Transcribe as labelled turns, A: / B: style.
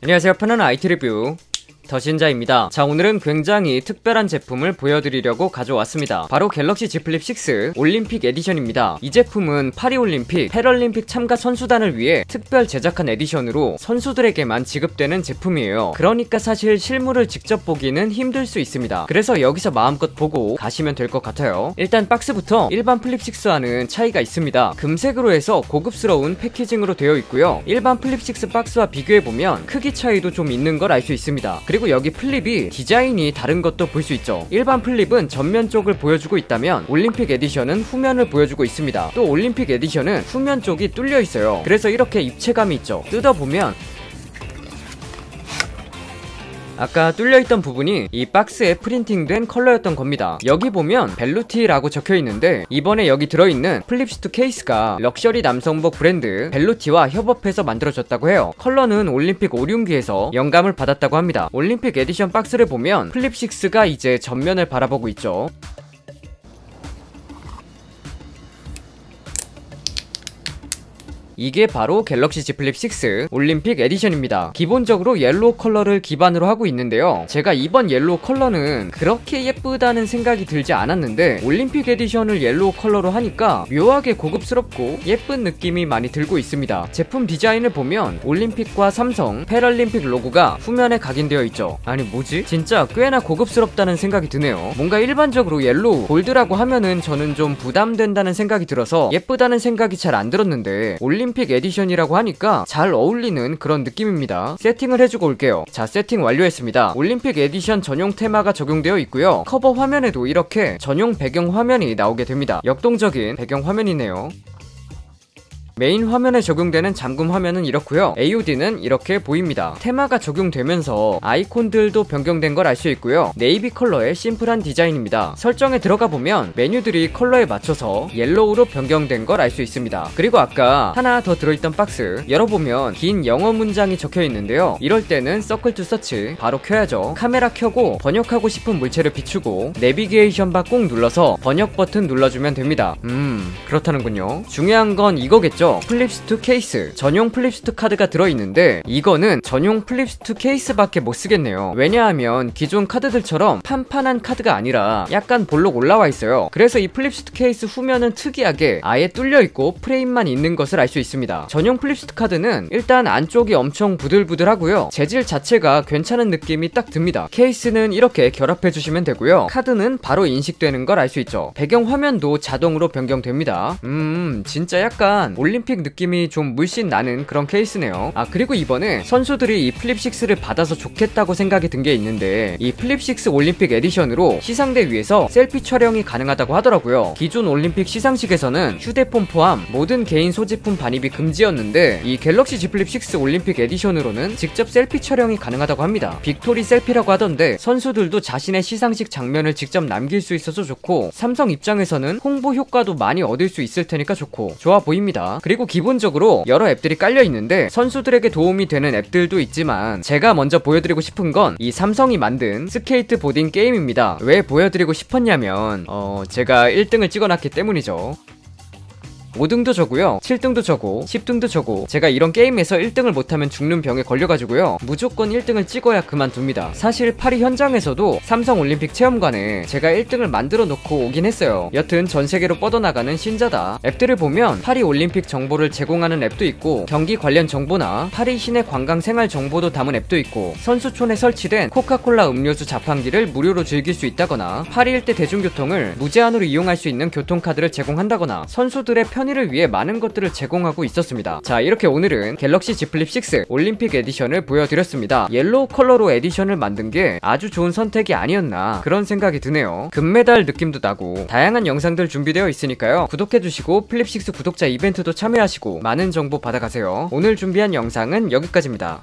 A: 안녕하세요. 편안한 IT 리뷰 더신자입니다. 자, 오늘은 굉장히 특별한 제품을 보여드리려고 가져왔습니다. 바로 갤럭시 Z 플립 6 올림픽 에디션입니다. 이 제품은 파리올림픽, 패럴림픽 참가 선수단을 위해 특별 제작한 에디션으로 선수들에게만 지급되는 제품이에요. 그러니까 사실 실물을 직접 보기는 힘들 수 있습니다. 그래서 여기서 마음껏 보고 가시면 될 것 같아요. 일단 박스부터 일반 플립 6와는 차이가 있습니다. 금색으로 해서 고급스러운 패키징으로 되어 있고요. 일반 플립 6 박스와 비교해보면 크기 차이도 좀 있는 걸 알 수 있습니다. 그리고 여기 플립이 디자인이 다른 것도 볼 수 있죠. 일반 플립은 전면 쪽을 보여주고 있다면 올림픽 에디션은 후면을 보여주고 있습니다. 또 올림픽 에디션은 후면 쪽이 뚫려 있어요. 그래서 이렇게 입체감이 있죠. 뜯어보면 아까 뚫려있던 부분이 이 박스에 프린팅된 컬러였던 겁니다. 여기 보면 벨루티라고 적혀있는데 이번에 여기 들어있는 플립2 케이스가 럭셔리 남성복 브랜드 벨루티와 협업해서 만들어졌다고 해요. 컬러는 올림픽 오륜기에서 영감을 받았다고 합니다. 올림픽 에디션 박스를 보면 플립6가 이제 전면을 바라보고 있죠. 이게 바로 갤럭시 Z 플립 6 올림픽 에디션입니다. 기본적으로 옐로우 컬러를 기반으로 하고 있는데요. 제가 이번 옐로우 컬러는 그렇게 예쁘다는 생각이 들지 않았는데 올림픽 에디션을 옐로우 컬러로 하니까 묘하게 고급스럽고 예쁜 느낌이 많이 들고 있습니다. 제품 디자인을 보면 올림픽과 삼성, 패럴림픽 로고가 후면에 각인되어 있죠. 아니 뭐지? 진짜 꽤나 고급스럽다는 생각이 드네요. 뭔가 일반적으로 옐로우, 골드라고 하면은 저는 좀 부담된다는 생각이 들어서 예쁘다는 생각이 잘 안 들었는데 올림픽 에디션이라고 하니까 잘 어울리는 그런 느낌입니다. 세팅을 해주고 올게요. 자, 세팅 완료했습니다. 올림픽 에디션 전용 테마가 적용되어 있고요. 커버 화면에도 이렇게 전용 배경 화면이 나오게 됩니다. 역동적인 배경 화면이네요. 메인 화면에 적용되는 잠금 화면은 이렇고요. AOD는 이렇게 보입니다. 테마가 적용되면서 아이콘들도 변경된 걸 알 수 있고요. 네이비 컬러의 심플한 디자인입니다. 설정에 들어가 보면 메뉴들이 컬러에 맞춰서 옐로우로 변경된 걸 알 수 있습니다. 그리고 아까 하나 더 들어있던 박스 열어보면 긴 영어 문장이 적혀 있는데요. 이럴 때는 서클 투 서치 바로 켜야죠. 카메라 켜고 번역하고 싶은 물체를 비추고 내비게이션 바 꾹 눌러서 번역 버튼 눌러주면 됩니다. 그렇다는군요. 중요한 건 이거겠죠. 플립2 케이스, 전용 플립2 카드가 들어있는데 이거는 전용 플립2 케이스밖에 못 쓰겠네요. 왜냐하면 기존 카드들처럼 판판한 카드가 아니라 약간 볼록 올라와 있어요. 그래서 이 플립2 케이스 후면은 특이하게 아예 뚫려있고 프레임만 있는 것을 알 수 있습니다. 전용 플립2 카드는 일단 안쪽이 엄청 부들부들하고요. 재질 자체가 괜찮은 느낌이 딱 듭니다. 케이스는 이렇게 결합해주시면 되고요. 카드는 바로 인식되는 걸 알 수 있죠. 배경 화면도 자동으로 변경됩니다. 진짜 약간 올림픽 느낌이 좀 물씬 나는 그런 케이스네요. 아, 그리고 이번에 선수들이 이 플립6를 받아서 좋겠다고 생각이 든 게 있는데 이 플립6 올림픽 에디션으로 시상대 위에서 셀피 촬영이 가능하다고 하더라고요. 기존 올림픽 시상식에서는 휴대폰 포함 모든 개인 소지품 반입이 금지였는데 이 갤럭시 Z 플립 6 올림픽 에디션으로는 직접 셀피 촬영이 가능하다고 합니다. 빅토리 셀피라고 하던데 선수들도 자신의 시상식 장면을 직접 남길 수 있어서 좋고 삼성 입장에서는 홍보 효과도 많이 얻을 수 있을 테니까 좋고 좋아 보입니다. 그리고 기본적으로 여러 앱들이 깔려있는데 선수들에게 도움이 되는 앱들도 있지만 제가 먼저 보여드리고 싶은 건 이 삼성이 만든 스케이트보딩 게임입니다. 왜 보여드리고 싶었냐면 제가 1등을 찍어놨기 때문이죠. 5등도 저고요, 7등도 저고, 10등도 저고. 제가 이런 게임에서 1등을 못하면 죽는 병에 걸려가지고요 무조건 1등을 찍어야 그만둡니다. 사실 파리 현장에서도 삼성 올림픽 체험관에 제가 1등을 만들어 놓고 오긴 했어요. 여튼 전세계로 뻗어나가는 신자다. 앱들을 보면 파리 올림픽 정보를 제공하는 앱도 있고 경기 관련 정보나 파리 시내 관광 생활 정보도 담은 앱도 있고 선수촌에 설치된 코카콜라 음료수 자판기를 무료로 즐길 수 있다거나 파리 일대 대중교통을 무제한으로 이용할 수 있는 교통카드를 제공한다거나 선수들의 편의를 위해 많은 것들을 제공하고 있었습니다. 자, 이렇게 오늘은 갤럭시 Z 플립 6 올림픽 에디션을 보여드렸습니다. 옐로우 컬러로 에디션을 만든 게 아주 좋은 선택이 아니었나 그런 생각이 드네요. 금메달 느낌도 나고 다양한 영상들 준비되어 있으니까요. 구독해주시고 플립6 구독자 이벤트도 참여하시고 많은 정보 받아가세요. 오늘 준비한 영상은 여기까지입니다.